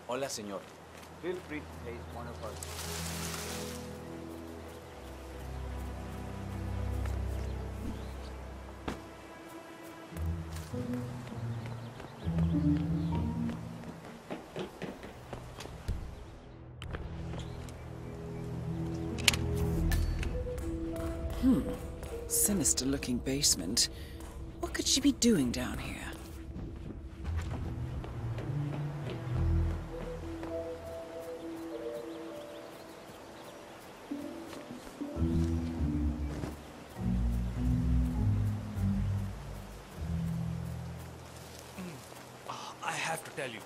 Hola, señor. Feel free to place one of us. Sinister-looking basement. What could she be doing down here? I have to tell you.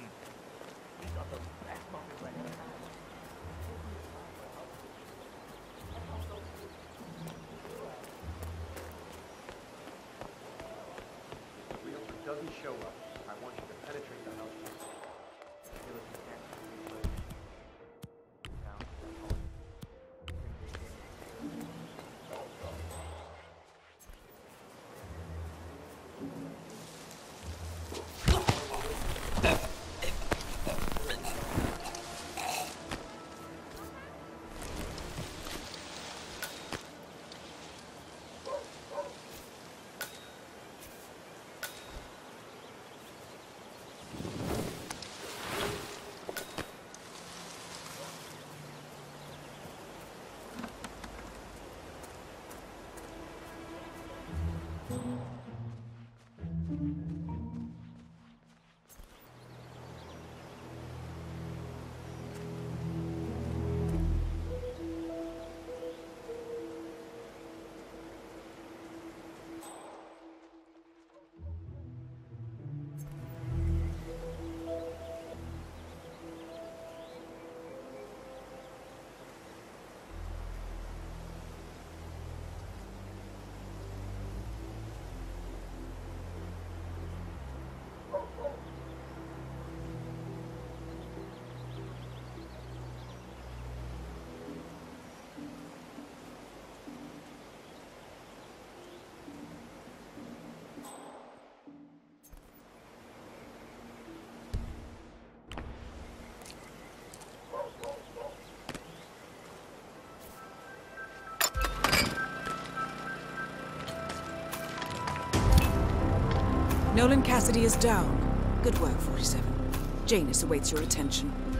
If it doesn't show up, I want you to penetrate the house. Feel if you can't see the place. Nolan Cassidy is down. Good work, 47. Janus awaits your attention.